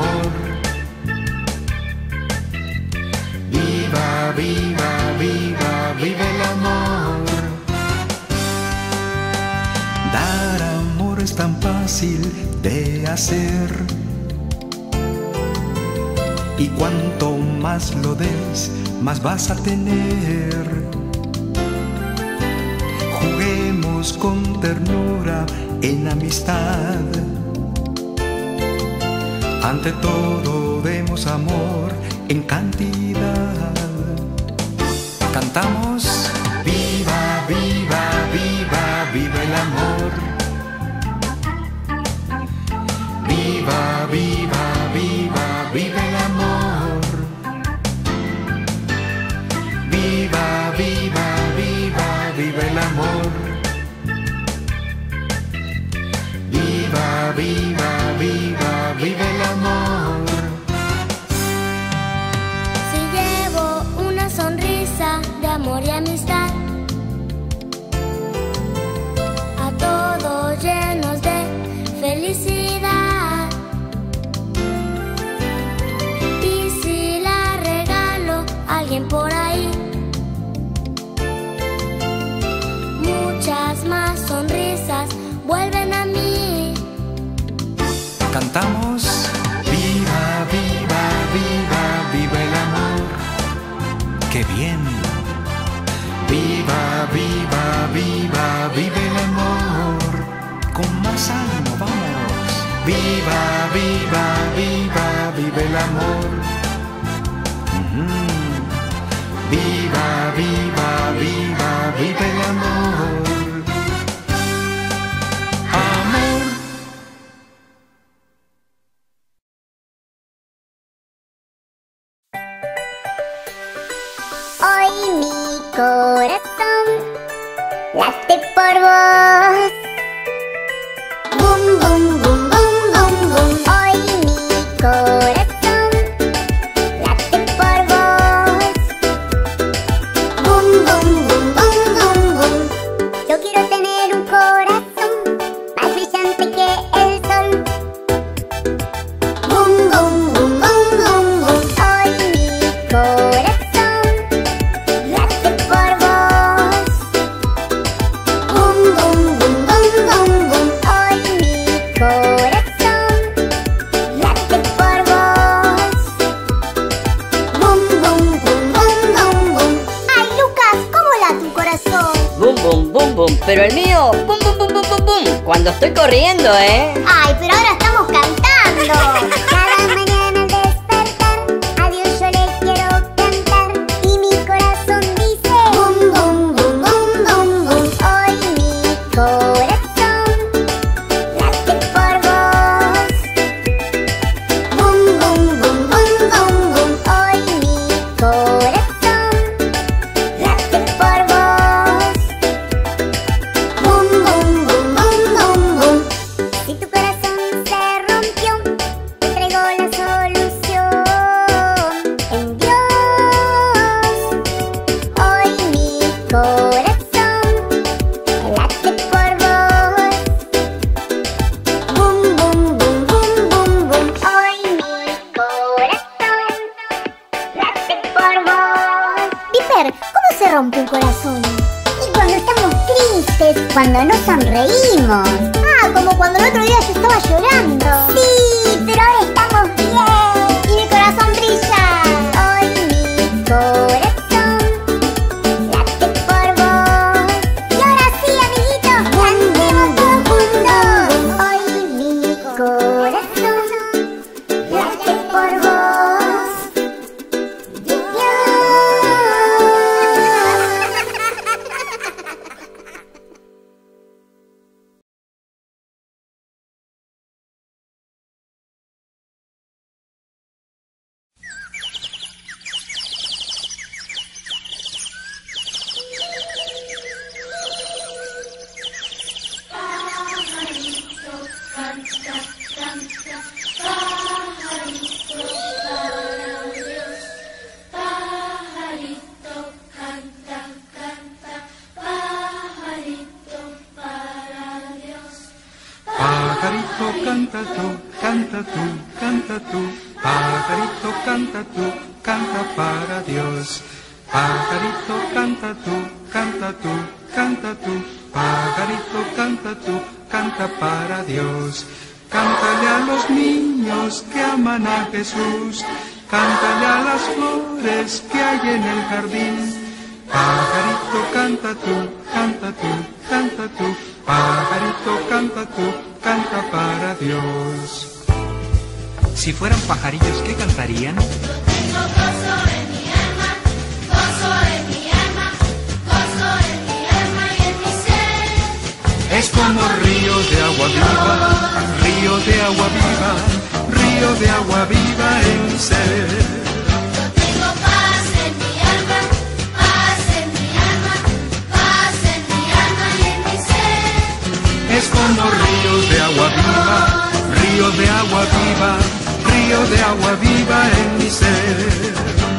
amor. Viva, viva, viva, viva el amor. Dar amor es tan fácil de hacer, y cuanto más lo des, más vas a tener. Juguemos con ternura en amistad. Ante todo demos amor en cantidad. Cantamos: viva, viva, viva, viva el amor. Viva, viva, viva, viva el amor. Viva, viva, viva, viva el amor. Viva, viva, viva, viva el amor. Si llevo una sonrisa de amor y amistad a todos llenos de felicidad, y si la regalo a alguien por ahí, muchas más sonrisas vuelven a mí. Cantamos: viva, viva, viva, viva el amor. ¡Qué bien! Viva, viva, viva, viva el amor. Con más ánimo, vamos. Viva, viva, viva, viva el amor. Viva, viva, viva, viva el amor. Amor. Hoy mi corazón late por vos. Bum, bum, bum, bum, bum, bum. Hoy mi corazón late por vos. Bum, bum, bum, bum, bum, bum. Yo quiero tener un corazón más brillante que el sol. Bum, bum, bum, bum, bum, bum. Hoy mi corazón late por vos. Bum, bum, bum, bum, bum, bum. Hoy mi corazón late por vos. Bum, bum, bum, bum, bum, bum. Ay, Lucas, ¿cómo late tu corazón? Bum, bum, bum, bum. Pero el mío, bum, bum, bum, bum, bum, bum. Cuando estoy corriendo, ¿eh? Ay, pero ahora estamos cantando. Cada mañana al despertar, a Dios yo le quiero cantar. Y mi corazón dice: bum, bum, bum, bum, bum, bum. Hoy mi corazón late por vos. Bum, bum, bum, bum, bum, bum. Hoy mi corazón late por vos. Bum, bum, bum, bum, bum, bum. Si tu corazón se rompió, te traigo la solución. En Dios, hoy mi corazón late por vos. Bum, bum, bum, bum, bum, bum. Hoy mi corazón late por vos. Piper, ¿cómo se rompe un corazón? Y cuando estamos tristes, cuando no sonreímos. Ah, como cuando el otro día yo estaba llorando. Sí, pero ahora estamos bien. Y mi corazón brilla. Hoy mi corazón late por vos. Y ahora sí, amiguitos, cantemos todos juntos. Hoy mi corazón late por vos. canta tú, pajarito, canta tú, canta para Dios. Pajarito, canta tú, canta tú, canta tú, pajarito, canta tú, canta para Dios. Cántale a los niños que aman a Jesús, cántale a las flores que hay en el jardín. Pajarito, canta tú, canta tú, canta tú, pajarito, canta tú, canta para Dios. Si fueran pajarillos, ¿qué cantarían? Yo tengo gozo en mi alma, gozo en mi alma, gozo en mi alma y en mi ser. Es como río de agua viva, río de agua viva, río de agua viva en mi ser. Yo tengo paz en mi alma, paz en mi alma, paz en mi alma y en mi ser. Es como río de agua viva, río de agua viva, río de agua viva en mi ser.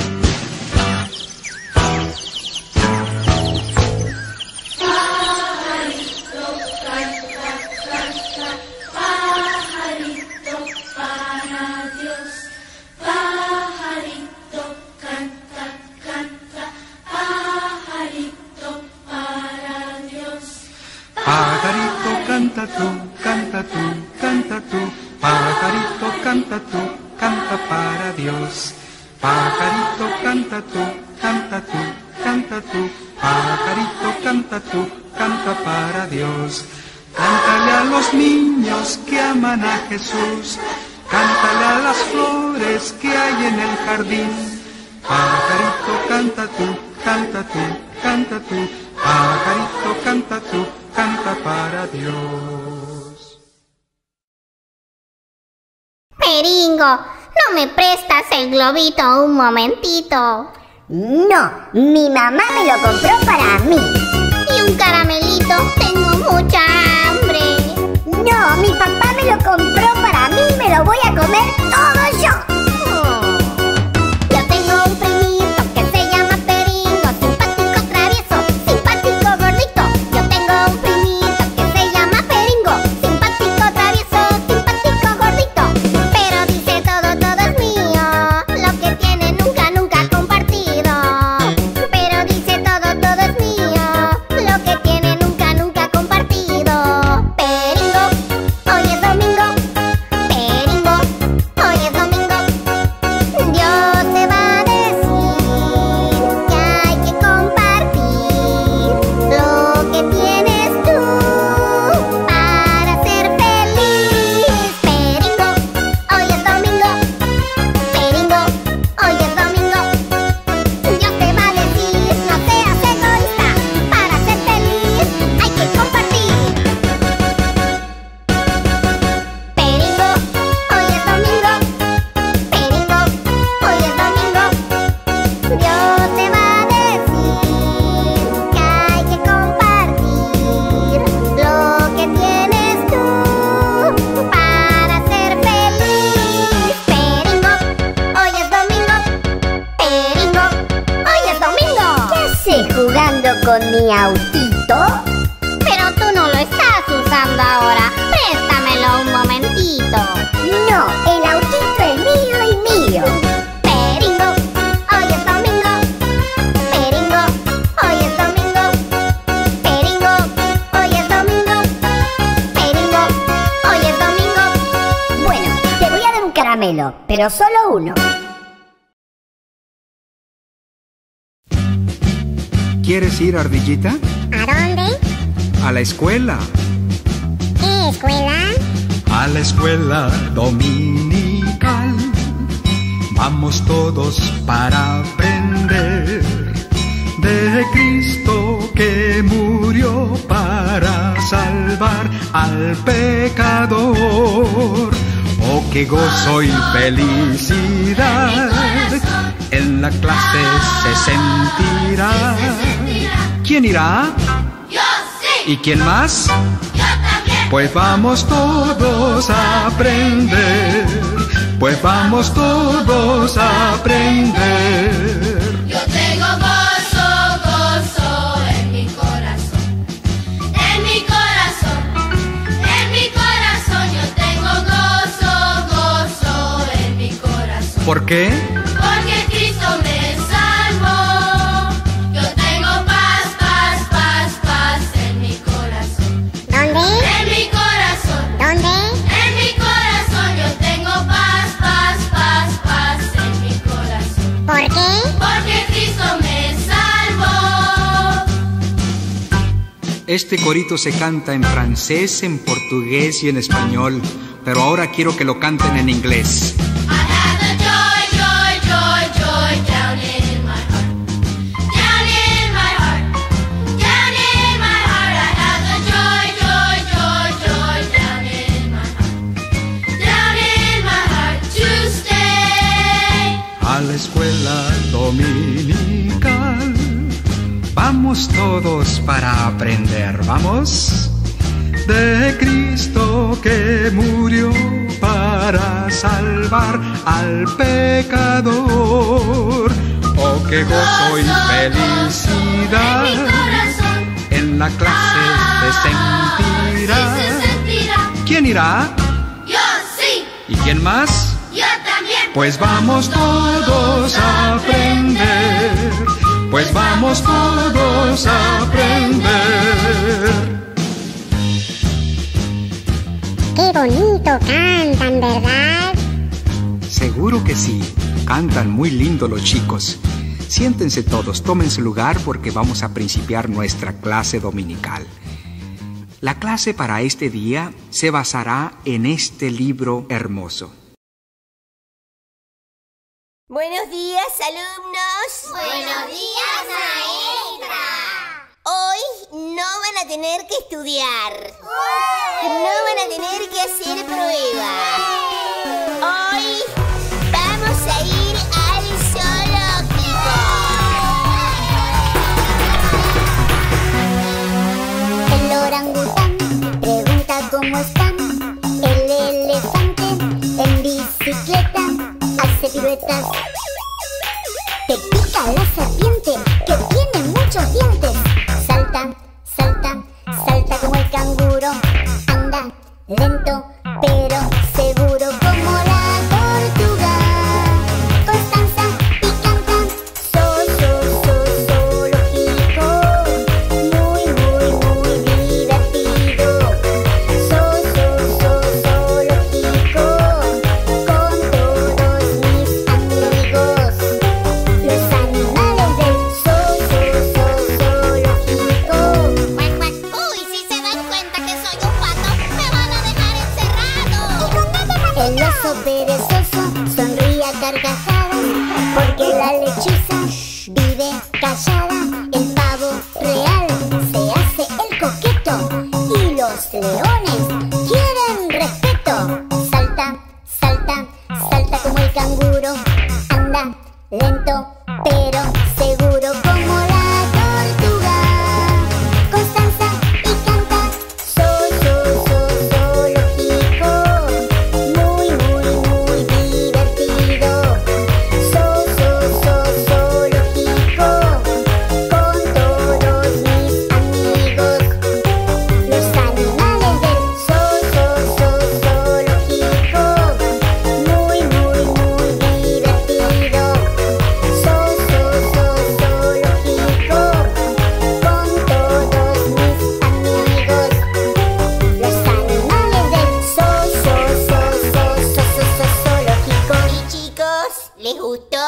Pajarito, canta tú, canta tú, canta tú, pajarito, canta tú, canta para Dios. Pajarito, canta tú, canta tú, canta tú, pajarito, canta tú, canta para Dios. Cántale a los niños que aman a Jesús, cántale a las flores que hay en el jardín. Pajarito, canta tú, canta tú, canta tú, pajarito, canta tú, canta para Dios. Peringo, ¿no me prestas el globito un momentito? No, mi mamá me lo compró para mí. Y un caramelito, tengo mucha hambre. No, mi papá me lo compró para mí y me lo voy a comer todo yo. Yo tengo un primito que se llama Peringo, simpático, travieso, simpático, gordito. Yo tengo un primito que se llama Peringo, simpático, travieso, simpático, gordito. Pero dice todo, todo es mío, lo que tiene nunca, nunca ha compartido. Pero dice todo, todo es mío, lo que tiene nunca, nunca ha compartido. Peringo, hoy es domingo. Peringo, hoy es domingo. Dios te va a decir que hay que compartir lo que tienes tú para ser feliz. Peringo, hoy es domingo. Peringo, hoy es domingo. Dios te va a decir, no seas egoísta, para ser feliz hay que compartir. Peringo, hoy es domingo. Peringo, hoy es domingo. Dios te va a decir que hay que compartir lo que tienes tú para ser feliz. Peringo, hoy es domingo. Peringo, hoy es domingo. ¿Qué haces jugando con mi autito? Pero tú no lo estás usando ahora. Préstamelo un momentito. No, el autito es mío y mío. Peringo, hoy es domingo. Peringo, hoy es domingo. Peringo, hoy es domingo. Peringo, hoy es domingo. Bueno, te voy a dar un caramelo, pero solo uno. ¿Quieres ir, ardillita? ¿A dónde? A la escuela. ¿Qué escuela? A la escuela dominical. Vamos todos para aprender de Cristo que murió para salvar al pecador. Oh, qué gozo y felicidad en la clase se sentirá. ¿Quién irá? Yo sí, ¿Y quién más? yo también. Pues vamos todos a aprender, pues vamos todos a aprender. Yo tengo gozo, gozo en mi corazón. En mi corazón, en mi corazón. Yo tengo gozo, gozo en ¿Por qué? Porque Cristo me salvó. Yo tengo paz, paz, paz, paz en mi corazón. ¿Dónde? En mi corazón. ¿Dónde? En mi corazón yo tengo paz, paz, paz, paz en mi corazón. ¿Por qué? Porque Cristo me salvó. Este corito se canta en francés, en portugués y en español, pero ahora quiero que lo canten en inglés. I have the joy, joy, joy, joy down in my heart. Down in my heart. Down in my heart. I have the joy, joy, joy, joy down in my heart. Down in my heart to stay. A la escuela dominical vamos todos para aprender, ¿vamos? De Cristo que murió para salvar al pecador. Oh, qué gozo y felicidad En mi corazón. en la clase se sentirá. Sí se sentirá. ¿Quién irá? Yo sí. ¿Y quién más? Yo también. Pues vamos todos a aprender. Pues vamos todos a aprender. Qué bonito cantan, ¿verdad? Seguro que sí. Cantan muy lindo los chicos. Siéntense todos, tomen su lugar porque vamos a principiar nuestra clase dominical. La clase para este día se basará en este libro hermoso. Buenos días, alumnos. Buenos días, maestra. Hoy no van a tener que estudiar. No van a tener que hacer pruebas. Hoy vamos a ir al zoológico. El orangután pregunta cómo están. El elefante en bicicleta hace piruetas. Te pica la serpiente que tiene muchos dientes. Salta, salta, salta como el canguro. Anda lento pero seguro como la tortuga. Constanza y canta. Zoológico. Muy, muy, muy divertido. Zoológico. Con todos mis amigos. Los animales del zoológico. Uy, si se dan cuenta que soy un pato, me van a dejar encerrado. El oso perezoso sonríe a carcajadas porque la lechuza vive callada. El pavo real se hace el coqueto y los leones quieren respeto. Salta, salta, salta como el canguro. Anda lento pero seguro como la tortuga. Constanza y canta. Zoológico. Muy, muy, muy divertido. Zoológico. Con todos mis amigos. Los animales del zoológico. Muy, muy, muy divertido. Zoológico. Con todos mis amigos. Los animales del zoológico. ¿Y chicos, les gustó?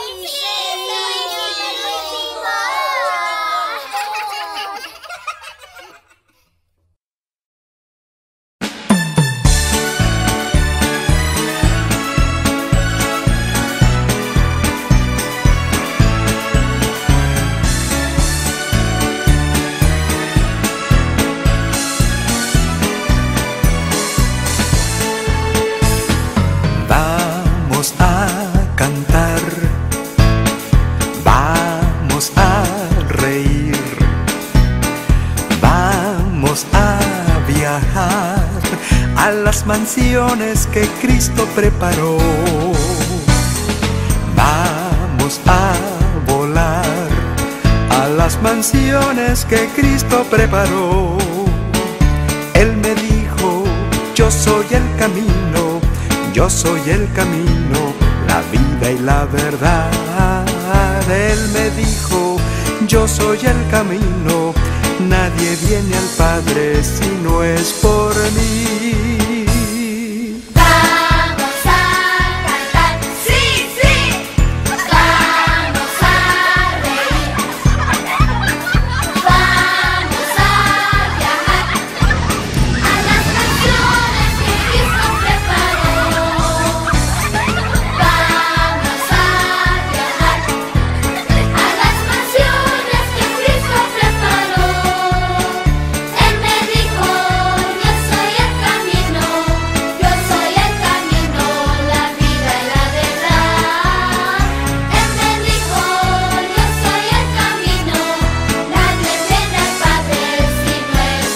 Vamos a cantar, vamos a reír, vamos a viajar a las mansiones que Cristo preparó. Vamos a volar a las mansiones que Cristo preparó. Él me dijo, yo soy el camino, yo soy el camino, la vida la verdad. Él me dijo, yo soy el camino, nadie viene al Padre si no es por mí. Vamos a cantar, sí, sí. Vamos a reír. Vamos a viajar a las canciones que Cristo preparó. Vamos a viajar a las canciones que Cristo preparó. Él me dijo, yo soy el camino, la vida y la verdad. Él me dijo, yo soy el camino, nadie viene al Padre si no es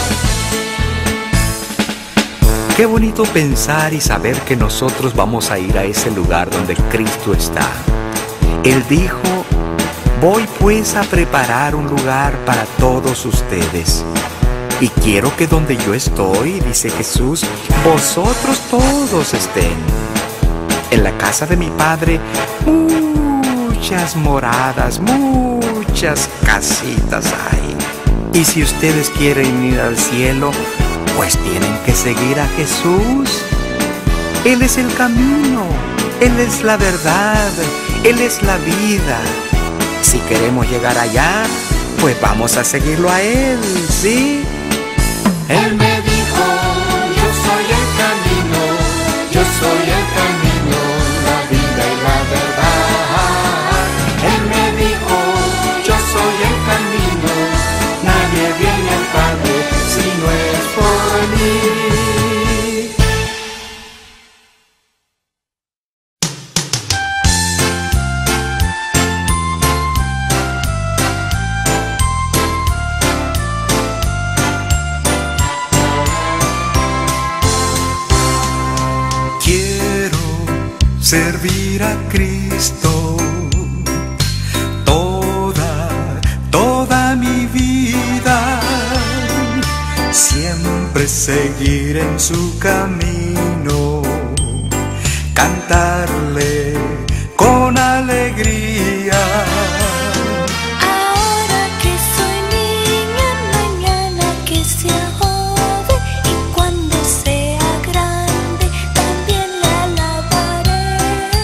por mí. Qué bonito pensar y saber que nosotros vamos a ir a ese lugar donde Cristo está. Él dijo, voy pues a preparar un lugar para todos ustedes. Y quiero que donde yo estoy, dice Jesús, vosotros todos estén. En la casa de mi Padre, muchas moradas, muchas casitas hay. Y si ustedes quieren ir al cielo, pues tienen que seguir a Jesús. Él es el camino, Él es la verdad, Él es la vida. Si queremos llegar allá, pues vamos a seguirlo a Él, ¿sí? Él me dijo, yo soy el camino, yo soy el camino, la vida y la verdad. Él me dijo, yo soy el camino, nadie viene al Padre si no es por mí. Quiero servir a Cristo toda mi vida, siempre seguir en su camino, cantarle con alegría. Ahora que soy niña, mañana que sea joven y cuando sea grande también la alabaré.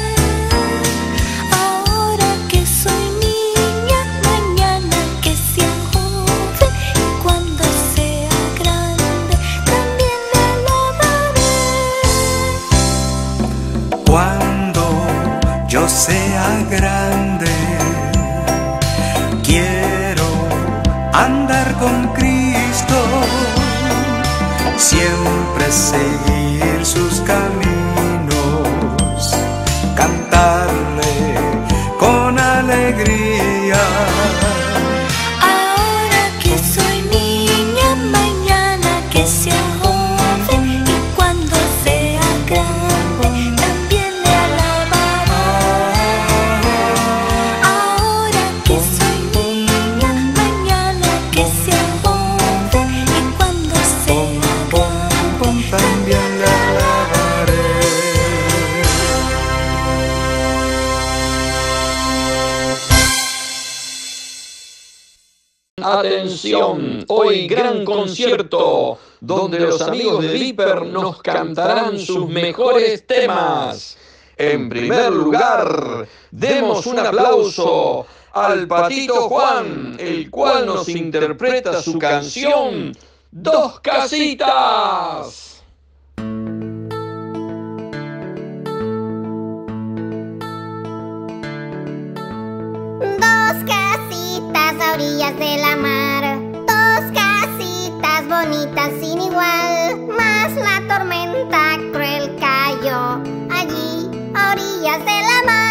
Ahora que soy niña, mañana que sea joven y cuando sea grande también la alabaré. Cuando yo sea grande, quiero andar con Cristo, siempre seguir sus caminos, cantarle con alegría. Ahora que soy niña, mañana que sea joven y cuando sea grande también le alabaré. Ahora que soy niña, mañana que sea joven y cuando sea grande También le alabaré. Atención, hoy gran concierto, donde los amigos de Viper nos cantarán sus mejores temas. En primer lugar, demos un aplauso al Patito Juan, el cual nos interpreta su canción Dos Casitas. Dos casitas a orillas de la mar, dos casitas bonitas sin igual, mas la tormenta cruel cayó allí a orillas de la mar.